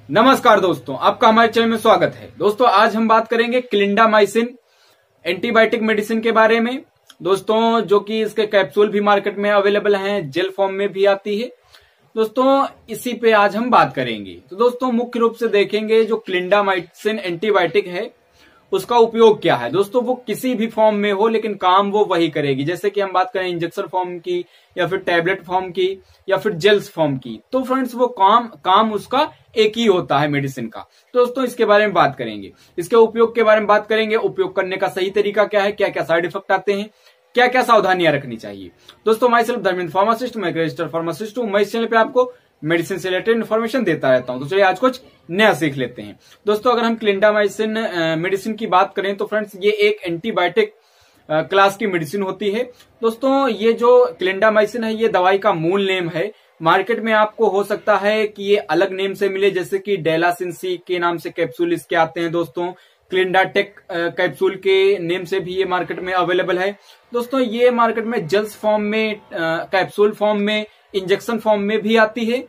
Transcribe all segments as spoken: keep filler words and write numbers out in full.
नमस्कार दोस्तों, आपका हमारे चैनल में स्वागत है। दोस्तों आज हम बात करेंगे क्लिंडामाइसिन एंटीबायोटिक मेडिसिन के बारे में दोस्तों, जो कि इसके कैप्सूल भी मार्केट में अवेलेबल हैं, जेल फॉर्म में भी आती है दोस्तों। इसी पे आज हम बात करेंगे। तो दोस्तों मुख्य रूप से देखेंगे जो क्लिंडामाइसिन एंटीबायोटिक है उसका उपयोग क्या है। दोस्तों वो किसी भी फॉर्म में हो लेकिन काम वो वही करेगी। जैसे कि हम बात करें इंजेक्शन फॉर्म की या फिर टैबलेट फॉर्म की या फिर जेल्स फॉर्म की, तो फ्रेंड्स वो काम काम उसका एक ही होता है मेडिसिन का। तो दोस्तों इसके बारे में बात करेंगे, इसके उपयोग के बारे में बात करेंगे, उपयोग करने का सही तरीका क्या है, क्या क्या साइड इफेक्ट आते हैं, क्या क्या सावधानियां रखनी चाहिए। दोस्तों माई सेल्फ धर्मेंद्र फार्मासिस्ट, मैं रजिस्टर्ड फार्मासिस्ट हूं। मैं इस चैनल पे आपको मेडिसिन से रिलेटेड इन्फॉर्मेशन देता रहता हूं। तो चलिए आज कुछ नया सीख लेते हैं। दोस्तों अगर हम क्लिंडामाइसिन मेडिसिन की बात करें तो फ्रेंड्स ये एक एंटीबायोटिक क्लास की मेडिसिन होती है। दोस्तों ये जो क्लिंडामाइसिन है ये दवाई का मूल नेम है। मार्केट में आपको हो सकता है कि ये अलग नेम से मिले, जैसे कि डेलासिन सी के नाम से कैप्सूल इसके आते हैं दोस्तों। क्लिंडाटेक कैप्सूल के नेम से भी ये मार्केट में अवेलेबल है। दोस्तों ये मार्केट में जेल्स फॉर्म में, कैप्सूल फॉर्म में, इंजेक्शन फॉर्म में भी आती है।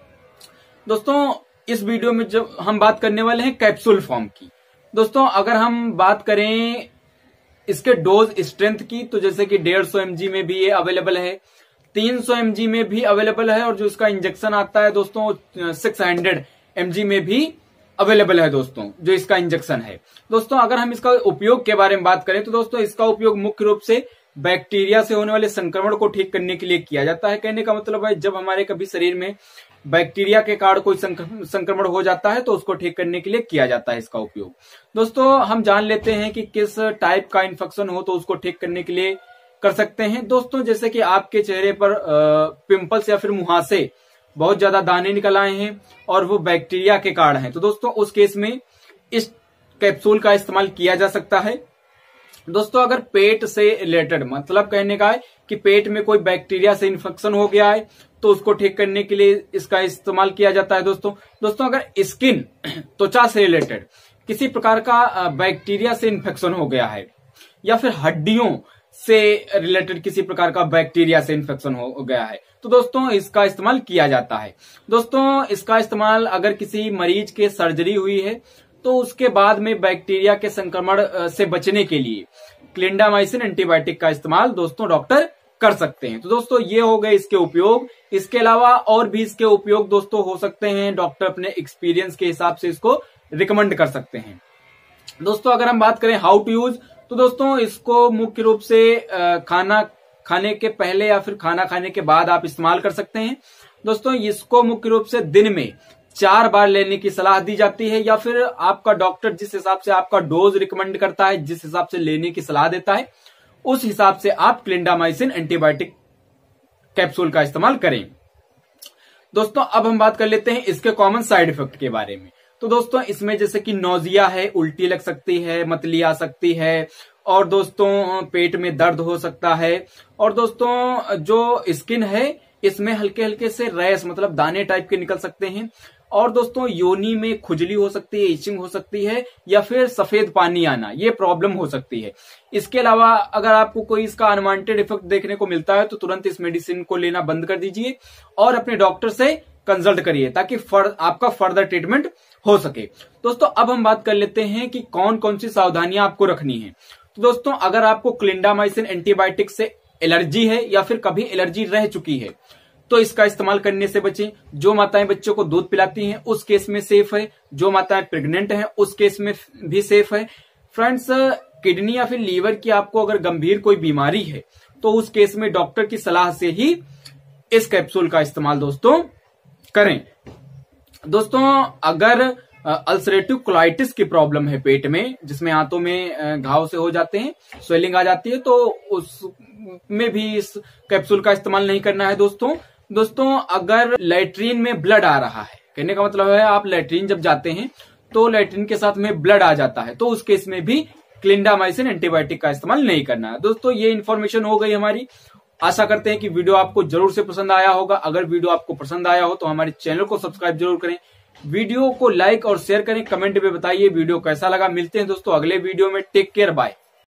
दोस्तों इस वीडियो में जब हम बात करने वाले हैं कैप्सूल फॉर्म की। दोस्तों अगर हम बात करें इसके डोज स्ट्रेंथ की, तो जैसे कि डेढ़ सौ एमजी में भी ये अवेलेबल है, तीन सौ एमजी में भी अवेलेबल है, और जो इसका इंजेक्शन आता है दोस्तों छह सौ एमजी में भी अवेलेबल है दोस्तों, जो इसका इंजेक्शन है। दोस्तों अगर हम इसका उपयोग के बारे में बात करें तो दोस्तों इसका उपयोग मुख्य रूप से बैक्टीरिया से होने वाले संक्रमण को ठीक करने के लिए किया जाता है। कहने का मतलब है जब हमारे कभी शरीर में बैक्टीरिया के कारण कोई संक्रमण हो जाता है तो उसको ठीक करने के लिए किया जाता है इसका उपयोग। दोस्तों हम जान लेते हैं कि किस टाइप का इन्फेक्शन हो तो उसको ठीक करने के लिए कर सकते हैं। दोस्तों जैसे कि आपके चेहरे पर पिंपल्स या फिर मुहासे, बहुत ज्यादा दाने निकल आए हैं और वो बैक्टीरिया के कारण है, तो दोस्तों उस केस में इस कैप्सूल का इस्तेमाल किया जा सकता है। दोस्तों अगर पेट से रिलेटेड, मतलब कहने का है कि पेट में कोई बैक्टीरिया से इन्फेक्शन हो गया है तो उसको ठीक करने के लिए इसका इस्तेमाल किया जाता है दोस्तों। दोस्तों अगर स्किन, त्वचा से रिलेटेड किसी प्रकार का बैक्टीरिया से इन्फेक्शन हो गया है या फिर हड्डियों से रिलेटेड किसी प्रकार का बैक्टीरिया से इन्फेक्शन हो गया है तो दोस्तों इसका इस्तेमाल किया जाता है। दोस्तों इसका इस्तेमाल अगर किसी मरीज के सर्जरी हुई है तो उसके बाद में बैक्टीरिया के संक्रमण से बचने के लिए क्लिंडामाइसिन एंटीबायोटिक का इस्तेमाल दोस्तों डॉक्टर कर सकते हैं। तो दोस्तों ये हो गए इसके उपयोग। इसके अलावा और भी इसके उपयोग दोस्तों हो सकते हैं, डॉक्टर अपने एक्सपीरियंस के हिसाब से इसको रिकमेंड कर सकते हैं। दोस्तों अगर हम बात करें हाउ टू यूज, तो दोस्तों इसको मुख्य रूप से खाना खाने के पहले या फिर खाना खाने के बाद आप इस्तेमाल कर सकते हैं। दोस्तों इसको मुख्य रूप से दिन में चार बार लेने की सलाह दी जाती है, या फिर आपका डॉक्टर जिस हिसाब से आपका डोज रिकमेंड करता है, जिस हिसाब से लेने की सलाह देता है, उस हिसाब से आप क्लिंडामाइसिन एंटीबायोटिक कैप्सूल का इस्तेमाल करें। दोस्तों अब हम बात कर लेते हैं इसके कॉमन साइड इफेक्ट के बारे में। तो दोस्तों इसमें जैसे कि नोजिया है, उल्टी लग सकती है, मतली आ सकती है, और दोस्तों पेट में दर्द हो सकता है, और दोस्तों जो स्किन है इसमें हल्के हल्के से रैश, मतलब दाने टाइप के निकल सकते हैं, और दोस्तों योनि में खुजली हो सकती है, इचिंग हो सकती है, या फिर सफेद पानी आना, ये प्रॉब्लम हो सकती है। इसके अलावा अगर आपको कोई इसका अनवांटेड इफेक्ट देखने को मिलता है तो तुरंत इस मेडिसिन को लेना बंद कर दीजिए और अपने डॉक्टर से कंसल्ट करिए ताकि फर, आपका फर्दर ट्रीटमेंट हो सके। दोस्तों अब हम बात कर लेते हैं कि कौन कौन सी सावधानियां आपको रखनी है। तो दोस्तों अगर आपको क्लिंडामाइसिन एंटीबायोटिक से एलर्जी है या फिर कभी एलर्जी रह चुकी है तो इसका इस्तेमाल करने से बचें। जो माताएं बच्चों को दूध पिलाती हैं उस केस में सेफ है, जो माताएं प्रेग्नेंट हैं उस केस में भी सेफ है। फ्रेंड्स किडनी या फिर लीवर की आपको अगर गंभीर कोई बीमारी है तो उस केस में डॉक्टर की सलाह से ही इस कैप्सूल का इस्तेमाल दोस्तों करें। दोस्तों अगर अल्सरेटिव कोलाइटिस की प्रॉब्लम है पेट में, जिसमें हाथों में घाव से हो जाते हैं, स्वेलिंग आ जाती है, तो उसमें भी इस कैप्सूल का इस्तेमाल नहीं करना है दोस्तों। दोस्तों अगर लैट्रीन में ब्लड आ रहा है, कहने का मतलब है आप लैट्रीन जब जाते हैं तो लैट्रीन के साथ में ब्लड आ जाता है, तो उस केस में भी क्लिंडामाइसिन एंटीबायोटिक का इस्तेमाल नहीं करना है। दोस्तों ये इन्फॉर्मेशन हो गई हमारी। आशा करते हैं कि वीडियो आपको जरूर से पसंद आया होगा। अगर वीडियो आपको पसंद आया हो तो हमारे चैनल को सब्सक्राइब जरूर करें, वीडियो को लाइक और शेयर करें, कमेंट में बताइए वीडियो कैसा लगा। मिलते हैं दोस्तों अगले वीडियो में। Take care, bye.